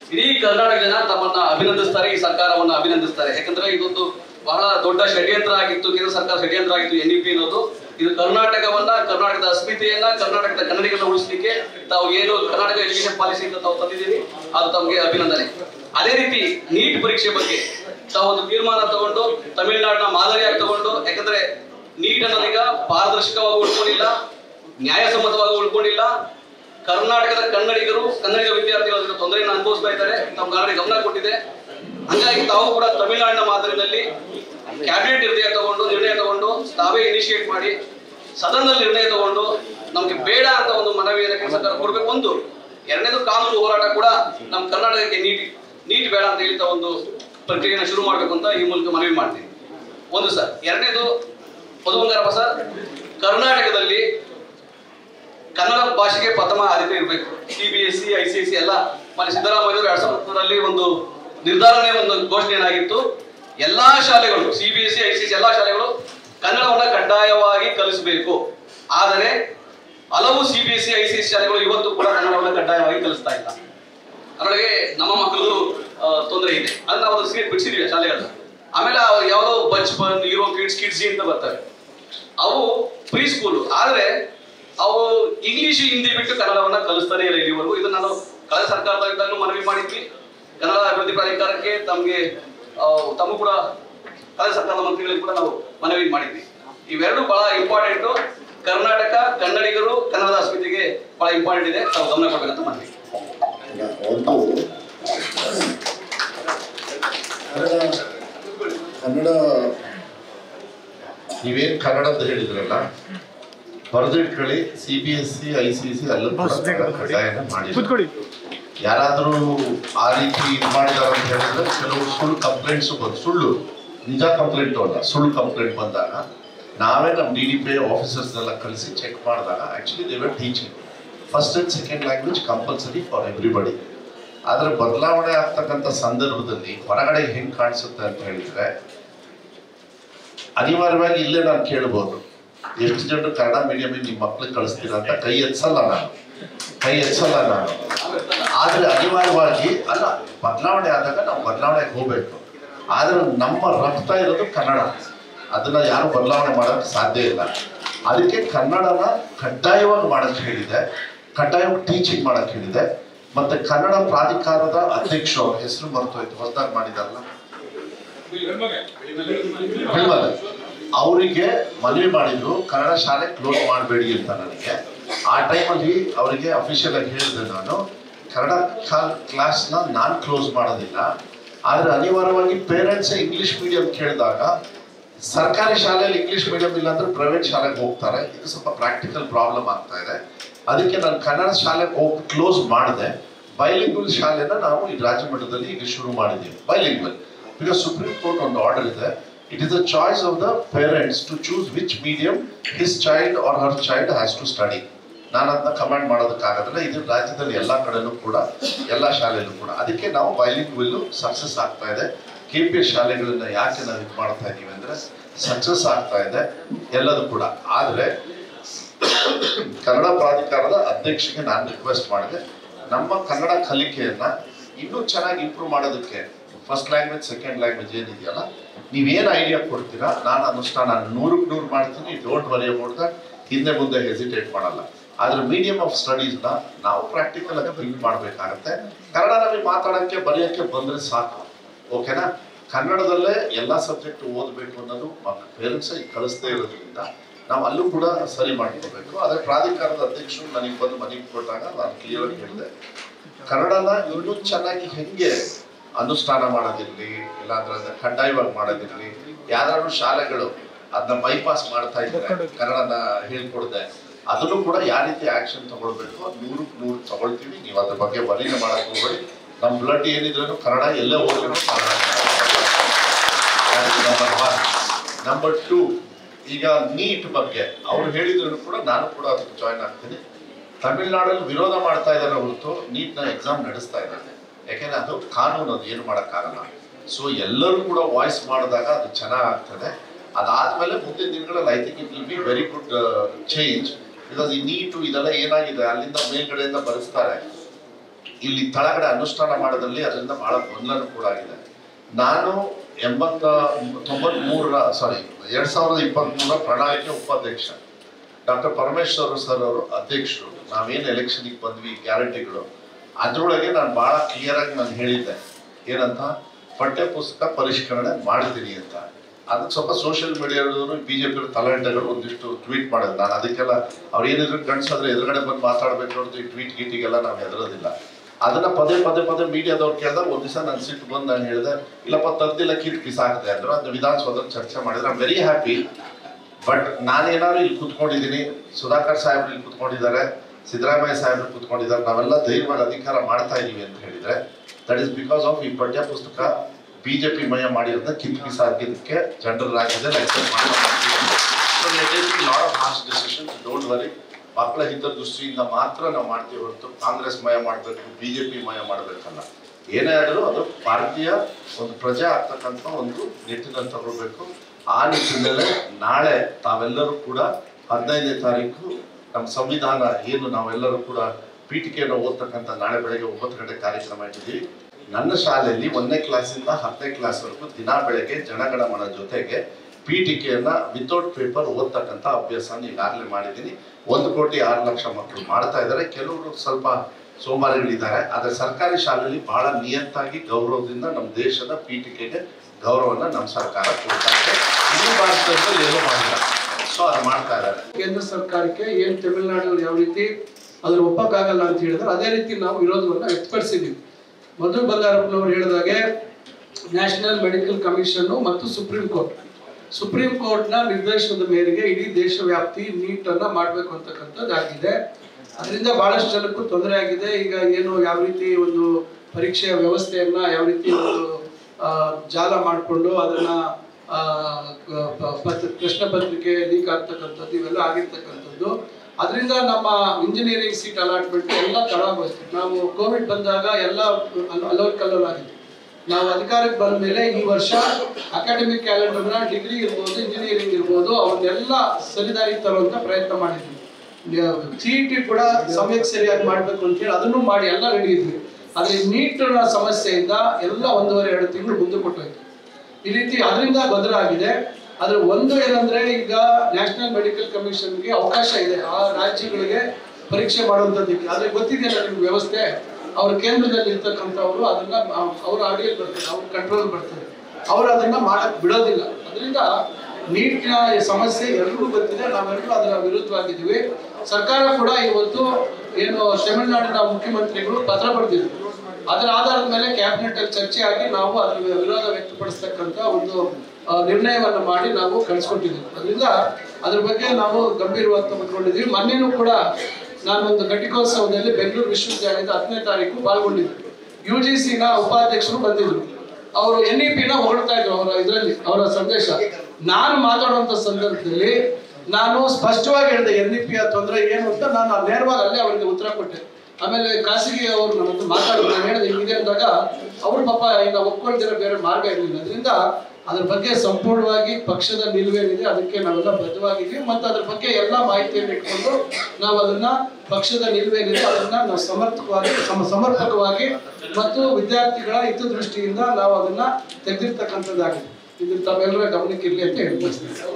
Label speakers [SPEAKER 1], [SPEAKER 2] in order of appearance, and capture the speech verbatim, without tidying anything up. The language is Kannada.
[SPEAKER 1] ಇಡೀ ಕರ್ನಾಟಕ ಜನ ತಮ್ಮನ್ನ ಅಭಿನಂದಿಸ್ತಾರೆ, ಈ ಸರ್ಕಾರವನ್ನ ಅಭಿನಂದಿಸ್ತಾರೆ. ಯಾಕಂದ್ರೆ ಇದೊಂದು ಬಹಳ ದೊಡ್ಡ ಷಡ್ಯಂತ್ರ ಆಗಿತ್ತು, ಕೇಂದ್ರ ಸರ್ಕಾರ ಷಡ್ಯಂತ್ರ ಆಗಿತ್ತು ಎನ್ ಇ ಪಿ ಅನ್ನೋದು. ಇದು ಕರ್ನಾಟಕವನ್ನ, ಕರ್ನಾಟಕದ ಅಸ್ಮಿತೆಯನ್ನ, ಕರ್ನಾಟಕದ ಕನ್ನಡಿಗರನ್ನ ಉಳಿಸಲಿಕ್ಕೆ ತಾವು ಏನು ಕರ್ನಾಟಕ ಎಜುಕೇಶನ್ ಪಾಲಿಸಿ ಅಂತ ತಾವು ತಂದಿದ್ದೀರಿ, ಅದು ತಮಗೆ ಅಭಿನಂದನೆ. ಅದೇ ರೀತಿ ನೀಟ್ ಪರೀಕ್ಷೆ ಬಗ್ಗೆ ತಾವು ಒಂದು ತೀರ್ಮಾನ ತಗೊಂಡು ತಮಿಳುನಾಡಿನ ಮಾದರಿಯಾಗಿ ತಗೊಂಡು, ಯಾಕಂದ್ರೆ ನೀಟ್ ಅನ್ನೋದೀಗ ಪಾರದರ್ಶಕವಾಗಿ ಉಳ್ಕೊಂಡಿಲ್ಲ, ನ್ಯಾಯಸಮ್ಮತವಾಗಿ ಉಳ್ಕೊಂಡಿಲ್ಲ. ಕರ್ನಾಟಕದ ಕನ್ನಡಿಗರು, ಕನ್ನಡಿಗ ವಿದ್ಯಾರ್ಥಿಗಳು ಅದರ ತೊಂದರೆಯನ್ನು ಅನುಭವಿಸ್ತಾ ಇದ್ದಾರೆ, ನಮ್ಮ ಕನ್ನಡ ಗಮನ ಕೊಟ್ಟಿದೆ. ಹಂಗಾಗಿ ತಾವು ಕೂಡ ತಮಿಳುನಾಡಿನ ಮಾದರಿನಲ್ಲಿ ಕ್ಯಾಬಿನೆಟ್ ನಿರ್ಣಯ ತಗೊಂಡು ನಿರ್ಣಯ ತಗೊಂಡು ತಾವೇ ಇನಿಷಿಯೇಟ್ ಮಾಡಿ ಸದನದಲ್ಲಿ ನಿರ್ಣಯ ತಗೊಂಡು ನಮ್ಗೆ ಬೇಡ ಅಂತ ಒಂದು ಮನವಿಯನ್ನು ಕೇಂದ್ರ ಸರ್ಕಾರ ಕೊಡ್ಬೇಕು. ಒಂದು ಎರಡನೇದು ಕಾನೂನು ಹೋರಾಟ ಕೂಡ ನಮ್ಮ ಕರ್ನಾಟಕಕ್ಕೆ ನೀಟ್ ನೀಟ್ ಬೇಡ ಅಂತ ಹೇಳ್ತಾ ಒಂದು ಪ್ರಕ್ರಿಯೆಯನ್ನು ಶುರು ಮಾಡಬೇಕು ಅಂತ ಈ ಮೂಲಕ ಮನವಿ ಮಾಡ್ತೀನಿ. ಒಂದು ಸರ್. ಎರಡನೇದು ಮಧುಬಂಗಾರಪ್ಪ ಸರ್, ಕರ್ನಾಟಕದಲ್ಲಿ ಕನ್ನಡ ಭಾಷೆಗೆ ಪ್ರಥಮ ಆದ್ಯತೆ ಇರಬೇಕು. C B S C I C S C ಎಲ್ಲ ಮನೆ ಸಿದ್ದರಾಮಯ್ಯ ಎರಡ್ ಸಾವಿರದ ಹತ್ತರಲ್ಲಿ ಒಂದು ನಿರ್ಧಾರನೇ ಒಂದು ಘೋಷಣೆ ಏನಾಗಿತ್ತು, ಎಲ್ಲಾ ಶಾಲೆಗಳು C B S C I C S C ಎಲ್ಲಾ ಶಾಲೆಗಳು ಕನ್ನಡವನ್ನ ಕಡ್ಡಾಯವಾಗಿ ಕಲಿಸಬೇಕು. ಆದರೆ ಹಲವು C B S C I C S ಶಾಲೆಗಳು ಇವತ್ತು ಕೂಡ ಕನ್ನಡವನ್ನ ಕಡ್ಡಾಯವಾಗಿ ಕಲಿಸ್ತಾ ಇಲ್ಲ. ಅದರೊಳಗೆ ನಮ್ಮ ಮಕ್ಕಳು ತೊಂದರೆ ಇದೆ, ಅದು ನಾವು ಸೀಟ್ ಬಿಡಿಸಿದೀವಿ ಶಾಲೆಗಳನ್ನ. ಆಮೇಲೆ ಯಾವುದೋ ಬಚ್ಪನ್, ಹೀರೋ ಕಿಡ್ಸ್, ಕಿಡ್ಸಿ ಅಂತ ಬರ್ತವೆ, ಅವು ಪ್ರೀ ಸ್ಕೂಲು. ಆದ್ರೆ ಅವು ಇಂಗ್ಲಿಷ್ ಹಿಂದಿ ಬಿಟ್ಟು ಕನ್ನಡವನ್ನ ಕಲಿಸ್ತಾನೆ ಇಲ್ಲ ಇಲ್ಲಿವರೆಗೂ. ಇದು ನಾನು ಕಳೆದ ಸರ್ಕಾರದಾಗಿದ್ದಾಗಲೂ ಮನವಿ ಮಾಡಿದ್ವಿ, ಕನ್ನಡ ಅಭಿವೃದ್ಧಿ ಪ್ರಾಧಿಕಾರಕ್ಕೆ, ತಮಗೆ ತಮ್ಮ ಕೂಡ ಕಳೆದ ಸರ್ಕಾರದ ಮಂತ್ರಿಗಳಿಗೆ ಕೂಡ ನಾವು ಮನವಿ ಮಾಡಿದ್ವಿ. ಇವೆರಡು ಬಹಳ ಇಂಪಾರ್ಟೆಂಟು. ಕರ್ನಾಟಕ ಕನ್ನಡಿಗರು ಕನ್ನಡದ ಅಸ್ಮಿತೆಗೆ ಬಹಳ ಇಂಪಾರ್ಟೆಂಟ್ ಇದೆ, ತಾವು ಗಮನ ಕೊಡ್ಬೇಕಂತ ಮನವಿ.
[SPEAKER 2] ಕನ್ನಡ ನೀವೇನ್ ಕನ್ನಡ ಅಂತ ಹೇಳಿದ್ರಲ್ಲ, ಬರೆದಿಟ್ಕೊಳ್ಳಿ. C B S C I C C ಅಲ್ಲೂ ಕಡ್ಡಾಯನ ಮಾಡಿ. ಯಾರಾದ್ರೂ ಆ ರೀತಿ ಇದು ಮಾಡಿದಾರ ಅಂತ ಹೇಳಿದ್ರೆ ಕೆಲವು ಸುಳ್ಳು ಕಂಪ್ಲೇಂಟ್ಸ್ ಬಂದು, ಸುಳ್ಳು ನಿಜ ಕಂಪ್ಲೇಂಟ್ ಅಲ್ಲ, ಸುಳ್ಳು ಕಂಪ್ಲೇಂಟ್ ಬಂದಾಗ ನಾವೇ ನಮ್ಮ ಡಿ ಡಿ ಪಿ ಆಫೀಸರ್ಸ್ ಎಲ್ಲ ಕಳಿಸಿ ಚೆಕ್ ಮಾಡಿದಾಗ actually they were teaching first and second language compulsory for everybody. ಆದರೆ ಬದಲಾವಣೆ ಆಗ್ತಕ್ಕಂಥ ಸಂದರ್ಭದಲ್ಲಿ ಹೊರಗಡೆ ಹೆಂಗೆ ಕಾಣಿಸುತ್ತೆ ಅಂತ ಹೇಳಿದ್ರೆ, ಅನಿವಾರ್ಯವಾಗಿ ಇಲ್ಲೇ ನಾನು ಕೇಳ್ಬೋದು, ಎಷ್ಟು ಜನರು ಕನ್ನಡ ಮೀಡಿಯಂ ನಿಮ್ಮ ಮಕ್ಳಿಗೆ ಕಳಿಸ್ತೀರಾ ಅಂತ. ಕೈ ಎತ್ಸಲ್ಲ ನಾನು, ಕೈ ಎತ್ಸಲ್ಲ ನಾನು. ಆದ್ರೆ ಅನಿವಾರ್ಯವಾಗಿ ಅಲ್ಲ, ಬದಲಾವಣೆ ಆದಾಗ ನಾವು ಬದಲಾವಣೆಗೆ ಹೋಗ್ಬೇಕು. ಆದ್ರೆ ನಮ್ಮ ರಕ್ತ ಇರೋದು ಕನ್ನಡ, ಅದನ್ನ ಯಾರು ಬದಲಾವಣೆ ಮಾಡೋಕ್ಕೆ ಸಾಧ್ಯ ಇಲ್ಲ. ಅದಕ್ಕೆ ಕನ್ನಡನ ಕಡ್ಡಾಯವಾಗಿ ಮಾಡಕ್ ಹೇಳಿದೆ, ಕಡ್ಡಾಯವಾಗಿ ಟೀಚಿಂಗ್ ಮಾಡಕ್ ಹೇಳಿದೆ. ಮತ್ತೆ ಕನ್ನಡ ಪ್ರಾಧಿಕಾರದ ಅಧ್ಯಕ್ಷ ಅವ್ರ ಹೆಸರು ಮರ್ತೋಯ್ತು, ಹೊಸದಾಗಿ ಮಾಡಿದಾರಲ್ಲ, ಅವರಿಗೆ ಮನವಿ ಮಾಡಿದ್ರು ಕನ್ನಡ ಶಾಲೆ ಕ್ಲೋಸ್ ಮಾಡಬೇಡಿ ಅಂತ. ನನಗೆ ಆ ಟೈಮಲ್ಲಿ ಅವರಿಗೆ ಅಫಿಷಿಯಲ್ ಆಗಿ ಹೇಳಿದೆ, ನಾನು ಕನ್ನಡ ಕ್ಲಾಸ್ನ ನಾನು ಕ್ಲೋಸ್ ಮಾಡೋದಿಲ್ಲ. ಆದರೆ ಅನಿವಾರ್ಯವಾಗಿ ಪೇರೆಂಟ್ಸ್ ಇಂಗ್ಲಿಷ್ ಮೀಡಿಯಂ ಕೇಳಿದಾಗ ಸರ್ಕಾರಿ ಶಾಲೆಯಲ್ಲಿ ಇಂಗ್ಲಿಷ್ ಮೀಡಿಯಂ ಇಲ್ಲ ಅಂದ್ರೆ ಪ್ರೈವೇಟ್ ಶಾಲೆಗೆ ಹೋಗ್ತಾರೆ. ಇದು ಸ್ವಲ್ಪ ಪ್ರಾಕ್ಟಿಕಲ್ ಪ್ರಾಬ್ಲಮ್ ಆಗ್ತಾ ಇದೆ. ಅದಕ್ಕೆ ನಾನು ಕನ್ನಡ ಶಾಲೆಗೆ ಹೋಗಿ ಕ್ಲೋಸ್ ಮಾಡಿದೆ. ಬೈಲಿಂಗ್ವಲ್ ಶಾಲೆನ ನಾವು ಈ ರಾಜ್ಯ ಮಟ್ಟದಲ್ಲಿ ಈಗ ಶುರು ಮಾಡಿದ್ದೀವಿ, ಬೈಲಿಂಗ್ವಲ್. ಬಿಕಾಸ್ ಸುಪ್ರೀಂ ಕೋರ್ಟ್ ಒಂದು ಆರ್ಡರ್ ಇದೆ, it is a choice of the parents to choose which medium his child or her child has to study. ನಾನು ಅದನ್ನ ಕಮೆಂಟ್ ಮಾಡೋದಕ್ಕಾಗೋದಿಲ್ಲ. ಇದು ರಾಜ್ಯದಲ್ಲಿ ಎಲ್ಲ ಕಡೆನೂ ಕೂಡ, ಎಲ್ಲ ಶಾಲೆಯಲ್ಲೂ ಕೂಡ. ಅದಕ್ಕೆ ನಾವು ಬೈಲಿಂಗ್ವಲ್ ಸಕ್ಸಸ್ ಆಗ್ತಾ ಇದೆ. ಕೆ ಪಿ ಎಸ್ ಶಾಲೆಗಳನ್ನ ಯಾಕೆ ನಾವು ಇದು ಮಾಡ್ತಾ ಇದೀವಿ ಅಂದ್ರೆ ಸಕ್ಸಸ್ ಆಗ್ತಾ ಇದೆ ಎಲ್ಲದೂ ಕೂಡ. ಆದ್ರೆ ಕನ್ನಡ ಪ್ರಾಧಿಕಾರದ ಅಧ್ಯಕ್ಷಗೆ ನಾನು ರಿಕ್ವೆಸ್ಟ್ ಮಾಡಿದೆ, ನಮ್ಮ ಕನ್ನಡ ಕಲಿಕೆಯನ್ನ ಇನ್ನೂ ಚೆನ್ನಾಗಿ ಇಂಪ್ರೂವ್ ಮಾಡೋದಕ್ಕೆ ಫಸ್ಟ್ ಲ್ಯಾಂಗ್ವೇಜ್ ಸೆಕೆಂಡ್ ಲ್ಯಾಂಗ್ವೇಜ್ ಏನಿದೆಯಲ್ಲ, ನೀವೇನು ಐಡಿಯಾ ಕೊಡ್ತೀರಾ ನಾನು ಅನುಷ್ಠಾನ ನಾನು ನೂರಕ್ಕೆ ನೂರು ಮಾಡ್ತೀನಿ. ಡೋಂಟ್ ವರಿ ಅಬೌಟ್ ದಟ್, ಹಿಂದೆ ಮುಂದೆ ಹೆಸಿಟೇಟ್ ಮಾಡಲ್ಲ. ಆದ್ರೆ ಮೀಡಿಯಂ ಆಫ್ ಸ್ಟಡೀಸ್ನ ನಾವು ಪ್ರಾಕ್ಟಿಕಲ್ ಆಗಿ ಬಿಲ್ಡ್ ಮಾಡಬೇಕಾಗತ್ತೆ. ಕನ್ನಡ ನಮಗೆ ಮಾತಾಡೋಕ್ಕೆ ಬರೆಯೋಕ್ಕೆ ಬಂದರೆ ಸಾಕು, ಓಕೆನಾ? ಕನ್ನಡದಲ್ಲೇ ಎಲ್ಲ ಸಬ್ಜೆಕ್ಟ್ ಓದಬೇಕು ಅನ್ನೋದು ಪೇರೆಂಟ್ಸ್ ಈಗ ಕಳಿಸ್ದೇ ಇರೋದ್ರಿಂದ ನಾವು ಅಲ್ಲೂ ಕೂಡ ಸರಿ ಮಾಡ್ಕೋಬೇಕು. ಆದರೆ ಪ್ರಾಧಿಕಾರದ ಅಧ್ಯಕ್ಷರು ನನಗೆ ಬಂದು ಮನೆಗೆ ಕೊಟ್ಟಾಗ ನಾನು ಕ್ಲಿಯರ್ ಆಗಿ ಹೇಳಿದೆ, ಕನ್ನಡನ ಇನ್ನೂ ಚೆನ್ನಾಗಿ ಹೆಂಗೆ ಅನುಷ್ಠಾನ ಮಾಡೋದಿರಲಿ, ಇಲ್ಲಾಂದ್ರೆ ಅದನ್ನ ಕಡ್ಡಾಯವಾಗಿ ಮಾಡೋದಿರಲಿ, ಯಾವ್ದಾದ್ರು ಶಾಲೆಗಳು ಅದನ್ನ ಬೈಪಾಸ್ ಮಾಡ್ತಾ ಇದ್ದಾರೆ ಕನ್ನಡನ ಹೇಳ್ಕೊಡದೆ, ಅದನ್ನು ಕೂಡ ಯಾವ ರೀತಿ ಆಕ್ಷನ್ ತಗೊಳ್ಬೇಕು ನೂರಕ್ಕೆ ನೂರು ತಗೊಳ್ತೀವಿ. ನೀವು ಅದ್ರ ಬಗ್ಗೆ ವರಿನೇ ಮಾಡಕ್ ಹೋಗ್ಬೇಡಿ. ನಮ್ಮ ಬ್ಲಡ್ ಏನಿದ್ರು ಕನ್ನಡ ಎಲ್ಲೇ ಹೋದ್ರು Kannada. Number one. Number two, ಈಗ ನೀಟ್ ಬಗ್ಗೆ ಅವ್ರು ಹೇಳಿದ್ರು ಕೂಡ ನಾನು ಕೂಡ ಅದಕ್ಕೆ ಜಾಯ್ನ್ ಆಗ್ತೀನಿ. ತಮಿಳ್ನಾಡಲ್ಲಿ ವಿರೋಧ ಮಾಡ್ತಾ ಇದ್ದಾರೆ ಹೊರತು ನೀಟ್ನ ಎಕ್ಸಾಮ್ ನಡೆಸ್ತಾ ಇದ್ದಾರೆ. ಯಾಕೆಂದ್ರೆ ಅದು ಕಾನೂನು, ಅದು ಏನು ಮಾಡೋಕ್ಕಾಗಲ್ಲ. ಸೊ ಎಲ್ಲರೂ ಕೂಡ ವಾಯ್ಸ್ ಮಾಡಿದಾಗ ಅದು ಚೆನ್ನಾಗಾಗ್ತದೆ. ಅದಾದ್ಮೇಲೆ ಮುಂದಿನ ದಿನಗಳಲ್ಲಿ I think it will be very good change. Because ಈ ನೀಟು ಇದೆಲ್ಲ ಏನಾಗಿದೆ, ಅಲ್ಲಿಂದ ಮೇಲ್ಗಡೆಯಿಂದ ಬರೆಸ್ತಾರೆ, ಇಲ್ಲಿ ತಳಗಡೆ ಅನುಷ್ಠಾನ ಮಾಡೋದ್ರಲ್ಲಿ ಅದರಿಂದ ಬಹಳ ಗೊಂದಲನೂ ಕೂಡ ಆಗಿದೆ. ನಾನು ಎಂಬತ್ತ ತೊಂಬತ್ ಮೂರರ ಸಾರಿ ಎರಡ್ ಸಾವಿರದ ಇಪ್ಪತ್ತ್ ಮೂರರ ಪ್ರಣಾಳಿಕೆ ಉಪಾಧ್ಯಕ್ಷ, ಡಾಕ್ಟರ್ ಪರಮೇಶ್ವರ್ ಸರ್ ಅವರು ಅಧ್ಯಕ್ಷರು. ನಾವೇನು ಎಲೆಕ್ಷನ್ಗೆ ಬಂದ್ವಿ ಗ್ಯಾರಂಟಿಗಳು ಅದರೊಳಗೆ ನಾನು ಭಾಳ ಕ್ಲಿಯರ್ ಆಗಿ ನಾನು ಹೇಳಿದ್ದೆ ಏನಂತ, ಪಠ್ಯ ಪುಸ್ತಕ ಪರಿಷ್ಕರಣೆ ಮಾಡ್ತೀನಿ ಅಂತ. ಅದಕ್ಕೆ ಸ್ವಲ್ಪ ಸೋಷಿಯಲ್ ಮೀಡಿಯಾದವರು ಬಿ ಜೆ ಪಿ ತಲೆಹಂಟೆಗಳು ಒಂದಿಷ್ಟು ಟ್ವೀಟ್ ಮಾಡೋದು. ನಾನು ಅದಕ್ಕೆಲ್ಲ ಅವ್ರು ಏನಿದ್ರು ಗಂಡಸಾದ್ರೆ ಎದುರುಗಡೆ ಬಂದು ಮಾತಾಡಬೇಕು ಹೊರತು ಈ ಟ್ವೀಟ್ ಗೀಟಿಗೆಲ್ಲ ನಾವು ಹೆದರೋದಿಲ್ಲ. ಅದನ್ನ ಪದೇ ಪದೇ ಪದೇ ಮೀಡಿಯಾದವ್ರು ಕೇಳಿದಾಗ ಒಂದು ದಿವಸ ನಾನು ಸಿಟ್ಟು ಬಂದು ನಾನು ಹೇಳಿದೆ, ಇಲ್ಲಪ್ಪ ತದ್ದಿಲ್ಲ ಕಿತ್ ಕಿಸಾಕ್ದೆ ಅಂದ್ರು. ಅದು ವಿಧಾನಸೌಧದಲ್ಲಿ ಚರ್ಚೆ ಮಾಡಿದ್ರೆ ಐ ವೆರಿ ಹ್ಯಾಪಿ. ಬಟ್ ನಾನೇನಾದ್ರು ಇಲ್ಲಿ ಕೂತ್ಕೊಂಡಿದ್ದೀನಿ, ಸುಧಾಕರ್ ಸಾಹೇಬ್ರು ಇಲ್ಲಿ ಕೂತ್ಕೊಂಡಿದ್ದಾರೆ, ಸಿದ್ದರಾಮಯ್ಯ ಸಾಹೇಬ್ರು ಕೂತ್ಕೊಂಡಿದ್ದಾರೆ, ನಾವೆಲ್ಲ ಧೈರ್ಯವಾಗಿ ಅಧಿಕಾರ ಮಾಡ್ತಾ ಇದೀವಿ ಅಂತ ಹೇಳಿದ್ರೆ ದಟ್ ಇಸ್ ಬಿಕಾಸ್ ಆಫ್ ಈ ಪಠ್ಯ ಪುಸ್ತಕ ಬಿಜೆಪಿ ಮಯ ಮಾಡಿರೋದನ್ನ ಕಿತ್ ಕಿಸಾಕಿದ್ದಕ್ಕೆ ಜನರ ರಾಜ್ಯದಲ್ಲಿ ಅಕ್ಸೆಪ್ಟ್ ಮಾಡಿ ಡೋಂಟ್ ವರಿ. ಮಕ್ಕಳ ಹಿತದೃಷ್ಟಿಯಿಂದ ಮಾತ್ರ ನಾವು ಮಾಡ್ತೀವಿ ಹೊರತು ಕಾಂಗ್ರೆಸ್ ಮಯ ಮಾಡಬೇಕು, ಬಿಜೆಪಿ ಮಯ ಮಾಡಬೇಕಲ್ಲ. ಏನೇ ಆದರೂ ಅದು ಭಾರತೀಯ ಒಂದು ಪ್ರಜೆ ಆಗ್ತಕ್ಕಂಥ ಒಂದು ನಿಟ್ಟಿನಲ್ಲಿ ತಗೊಳ್ಬೇಕು. ಆ ನಿಟ್ಟಿನಲ್ಲೇ ನಾಳೆ ತಾವೆಲ್ಲರೂ ಕೂಡ ಹದಿನೈದನೇ ತಾರೀಕು ನಮ್ಮ ಸಂವಿಧಾನ ಏನು ನಾವೆಲ್ಲರೂ ಕೂಡ ಪೀಠಿಕೆಯನ್ನು ಓದ್ತಕ್ಕಂಥ ನಾಳೆ ಬೆಳಗ್ಗೆ ಒಂಬತ್ತು ಗಂಟೆ ಕಾರ್ಯಕ್ರಮ ಇಟ್ಟಿದ್ದೀವಿ. ನನ್ನ ಶಾಲೆಯಲ್ಲಿ ಒಂದನೇ ಕ್ಲಾಸಿಂದ ಹತ್ತನೇ ಕ್ಲಾಸ್ವರೆಗೂ ದಿನ ಬೆಳಗ್ಗೆ ಜನಗಣಮನ ಜೊತೆಗೆ ಪೀಠಿಕೆಯನ್ನ ವಿತೌಟ್ ಪೇಪರ್ ಓದ್ತಕ್ಕಂಥ ಅಭ್ಯಾಸನ ಈಗಾಗಲೇ ಮಾಡಿದ್ದೀನಿ. ಒಂದು ಕೋಟಿ ಆರು ಲಕ್ಷ ಮಕ್ಕಳು ಮಾಡ್ತಾ ಇದ್ದಾರೆ. ಕೆಲವರು ಸ್ವಲ್ಪ ಸೋಮಾರಿಗಳಿದ್ದಾರೆ. ಆದರೆ ಸರ್ಕಾರಿ ಶಾಲೆಯಲ್ಲಿ ಬಹಳ ನಿಯತ್ತಾಗಿ ಗೌರವದಿಂದ ನಮ್ಮ ದೇಶದ ಪೀಠಿಕೆಗೆ ಗೌರವನ ನಮ್ಮ ಸರ್ಕಾರ ಕೊಡ್ತಾ ಇದೆ. ಇಡೀ ಭಾರತದಲ್ಲಿ ಏನೂ ಮಾಡಿಲ್ಲ, ಸೊ ಅದು ಮಾಡ್ತಾ ಇದ್ದಾರೆ.
[SPEAKER 3] ಕೇಂದ್ರ ಸರ್ಕಾರಕ್ಕೆ ಏನ್ ತಮಿಳುನಾಡು ಯಾವ ರೀತಿ ಅದ್ರ ಒಪ್ಪಕ್ಕಾಗಲ್ಲ ಅಂತ ಹೇಳಿದ್ರೆ ಅದೇ ರೀತಿ ನಾವು ವಿರೋಧವನ್ನ ವ್ಯಕ್ತಪಡಿಸಿದ್ದೀವಿ. ಮಧು ಬಂಗಾರಪ್ಪನವರು ಹೇಳಿದಾಗೆ ನ್ಯಾಷನಲ್ ಮೆಡಿಕಲ್ ಕಮಿಷನ್ ಮತ್ತು ಸುಪ್ರೀಂ ಕೋರ್ಟ್ ಸುಪ್ರೀಂ ಕೋರ್ಟ್ನ ನಿರ್ದೇಶನದ ಮೇರೆಗೆ ಇಡೀ ದೇಶವ್ಯಾಪ್ತಿ ನೀಟ್ ಅನ್ನ ಮಾಡಬೇಕು ಅಂತಕ್ಕಂಥದ್ದಾಗಿದೆ. ಅದರಿಂದ ಬಹಳಷ್ಟು ಜನಕ್ಕೂ ತೊಂದರೆ ಆಗಿದೆ. ಈಗ ಏನು ಯಾವ ರೀತಿ ಒಂದು ಪರೀಕ್ಷೆಯ ವ್ಯವಸ್ಥೆಯನ್ನ ಯಾವ ರೀತಿ ಒಂದು ಜಾಲ ಮಾಡಿಕೊಂಡು ಅದನ್ನ ಪ್ರಶ್ನೆ ಪತ್ರಿಕೆ ಲೀಕ್ ಆಗ್ತಕ್ಕಂಥದ್ದು ಇವೆಲ್ಲ ಆಗಿರ್ತಕ್ಕಂಥದ್ದು. ಅದರಿಂದ ನಮ್ಮ ಇಂಜಿನಿಯರಿಂಗ್ ಸೀಟ್ ಅಲಾಟ್ಮೆಂಟ್ ಎಲ್ಲ ತಡವಾಗೋಯ್ತು. ನಾವು ಕೋವಿಡ್ ಬಂದಾಗ ಎಲ್ಲ ಅಲೋಟ್ ಕಲ್ಲೋಲಾಗಿತ್ತು. ನಾವು ಅಧಿಕಾರಕ್ಕೆ ಬಂದ ಮೇಲೆ ಈ ವರ್ಷ ಅಕಾಡೆಮಿಕ್ ಕ್ಯಾಲೆಂಡರ್ನ ಡಿಗ್ರಿ ಇರ್ಬೋದು, ಇಂಜಿನಿಯರಿಂಗ್ ಇರ್ಬೋದು, ಅವನ್ನೆಲ್ಲ ಸರಿದಾರಿ ತರುವಂತ ಪ್ರಯತ್ನ ಮಾಡಿದ್ವಿ. ಸಿ ಇ ಟಿ ಕೂಡ ಸಮಯಕ್ಕೆ ಸರಿಯಾಗಿ ಮಾಡ್ಬೇಕು ಅಂತ ಹೇಳಿ ಅದನ್ನು ಮಾಡಿ ಎಲ್ಲ ರೆಡಿ ಇದ್ವಿ. ಆದ್ರೆ ನೀಟ್ ಸಮಸ್ಯೆಯಿಂದ ಎಲ್ಲ ಒಂದೂವರೆ ಎರಡು ತಿಂಗಳು ಮುಂದೆ ಕೊಟ್ಟೋಯ್ತು. ಈ ರೀತಿ ಅದರಿಂದ ಗೊಂದಲ ಆಗಿದೆ. ಆದ್ರೆ ಒಂದು ಏನಂದ್ರೆ ಈಗ ನ್ಯಾಷನಲ್ ಮೆಡಿಕಲ್ ಕಮಿಷನ್ಗೆ ಅವಕಾಶ ಇದೆ ಆ ರಾಜ್ಯಗಳಿಗೆ ಪರೀಕ್ಷೆ ಮಾಡುವಂಥದ್ದಕ್ಕೆ. ಆದ್ರೆ ಗೊತ್ತಿದೆಯಲ್ಲ ನಿಮ್ಗೆ ವ್ಯವಸ್ಥೆ, ಅವ್ರ ಕೇಂದ್ರದಲ್ಲಿ ಇರ್ತಕ್ಕಂಥವ್ರು ಅದನ್ನ ಅವ್ರ ಅಡಿಯಲ್ಲಿ ಬರ್ತಾರೆ, ಅವ್ರ ಕಂಟ್ರೋಲ್ ಬರ್ತಾರೆ, ಅವ್ರು ಅದನ್ನ ಮಾಡಕ್ ಬಿಡೋದಿಲ್ಲ. ಅದರಿಂದ ನೀಟ್ನ ಸಮಸ್ಯೆ ಎಲ್ರಿಗೂ ಗೊತ್ತಿದೆ. ನಾವೆಲ್ಲರೂ ಅದರ ವಿರುದ್ಧವಾಗಿದ್ದೀವಿ. ಸರ್ಕಾರ ಕೂಡ ಇವತ್ತು ಏನು ತಮಿಳುನಾಡಿನ ಮುಖ್ಯಮಂತ್ರಿಗಳು ಪತ್ರ ಬರೆದಿದ್ರು. ಅದರ ಆಧಾರದ ಮೇಲೆ ಕ್ಯಾಬಿನೆಟ್ ಅಲ್ಲಿ ಚರ್ಚೆ ಆಗಿ ನಾವು ಅದರ ವಿರೋಧ ವ್ಯಕ್ತಪಡಿಸ್ತಕ್ಕಂಥ ಒಂದು ನಿರ್ಣಯವನ್ನು ಮಾಡಿ ನಾವು ಕಳಿಸ್ಕೊಟ್ಟಿದ್ದೀವಿ. ಅದರಿಂದ ಅದ್ರ ಬಗ್ಗೆ ನಾವು ಗಂಭೀರವಾಗಿ ತೆಗೆದುಕೊಂಡಿದ್ದೀವಿ. ಮೊನ್ನೆನೂ ಕೂಡ ನಾನೊಂದು ಘಟಿಕೋತ್ಸವದಲ್ಲಿ ಬೆಂಗಳೂರು ವಿಶ್ವವಿದ್ಯಾಲಯದ ಹತ್ತನೇ ತಾರೀಕು ಪಾಲ್ಗೊಂಡಿದ್ದೆ. ಯು ಜಿ ಸಿ ನ ಉಪಾಧ್ಯಕ್ಷರು ಬಂದಿದ್ರು. ಅವರು ಎನ್ ಇ ಪಿ ನ ಹೊಗಳ್ತಾ ಇದ್ರು ಅವರ ಇದರಲ್ಲಿ ಅವರ ಸಂದೇಶ. ನಾನು ಮಾತಾಡುವಂತ ಸಂದರ್ಭದಲ್ಲಿ ನಾನು ಸ್ಪಷ್ಟವಾಗಿ ಹೇಳಿದೆ ಎನ್ ಇ ಪಿಯ ತೊಂದರೆ ಏನು ಅಂತ. ನಾನು ನೇರವಾಗಿ ಅಲ್ಲೇ ಅವರಿಗೆ ಉತ್ತರ ಕೊಟ್ಟೆ. ಆಮೇಲೆ ಖಾಸಗಿ ಅವರು ನನ್ನ ಮಾತಾಡಿದ್ರು. ನಾನು ಹೇಳಿದೆ ಹಿಂಗಿದೆ ಅಂದಾಗ ಅವ್ರ ಪಾಪ ಈಗ ಒಪ್ಕೊಳ್ದಿರೋ ಬೇರೆ ಮಾರ್ಗ ಇರಲಿಲ್ಲ. ಅದರಿಂದ ಅದ್ರ ಬಗ್ಗೆ ಸಂಪೂರ್ಣವಾಗಿ ಪಕ್ಷದ ನಿಲುವೇನಿದೆ ಅದಕ್ಕೆ ನಾವೆಲ್ಲ ಬದ್ಧವಾಗಿದ್ದೀವಿ. ಮತ್ತು ಅದ್ರ ಬಗ್ಗೆ ಎಲ್ಲ ಮಾಹಿತಿಯನ್ನು ಇಟ್ಕೊಂಡು ನಾವು ಅದನ್ನ ಪಕ್ಷದ ನಿಲುವೇನಿದೆ ಅದನ್ನ ನಾವು ಸಮರ್ಥವಾಗಿ ಸಮರ್ಪಕವಾಗಿ ಮತ್ತು ವಿದ್ಯಾರ್ಥಿಗಳ ಹಿತದೃಷ್ಟಿಯಿಂದ ನಾವು ಅದನ್ನ ತೆಗೆದಿರ್ತಕ್ಕಂಥದ್ದಾಗಿದೆ. ಇದು ತಮ್ಮೆಲ್ಲರ ಗಮನಕ್ಕೆ ಇರಲಿ ಅಂತ ಹೇಳ್ಬೋದು.